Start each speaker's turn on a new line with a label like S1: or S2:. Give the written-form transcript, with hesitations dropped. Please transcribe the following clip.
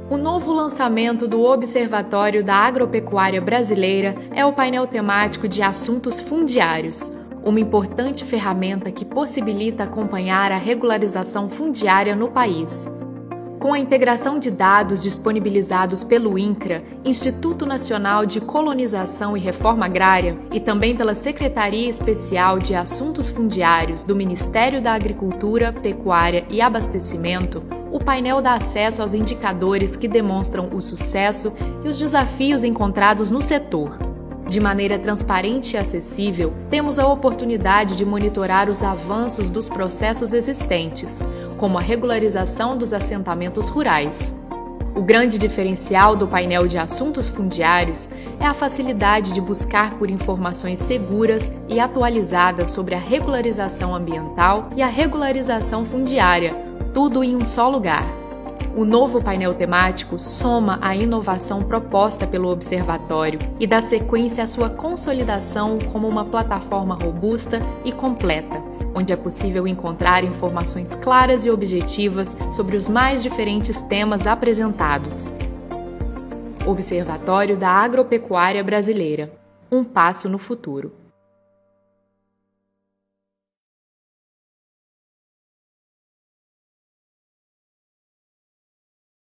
S1: O novo lançamento do Observatório da Agropecuária Brasileira é o painel temático de assuntos fundiários, uma importante ferramenta que possibilita acompanhar a regularização fundiária no país. Com a integração de dados disponibilizados pelo INCRA, Instituto Nacional de Colonização e Reforma Agrária, e também pela Secretaria Especial de Assuntos Fundiários do Ministério da Agricultura, Pecuária e Abastecimento, o painel dá acesso aos indicadores que demonstram o sucesso e os desafios encontrados no setor. De maneira transparente e acessível, temos a oportunidade de monitorar os avanços dos processos existentes, como a regularização dos assentamentos rurais. O grande diferencial do painel de assuntos fundiários é a facilidade de buscar por informações seguras e atualizadas sobre a regularização ambiental e a regularização fundiária, tudo em um só lugar. O novo painel temático soma a inovação proposta pelo Observatório e dá sequência à sua consolidação como uma plataforma robusta e completa, onde é possível encontrar informações claras e objetivas sobre os mais diferentes temas apresentados. Observatório da Agropecuária Brasileira. Um passo no futuro.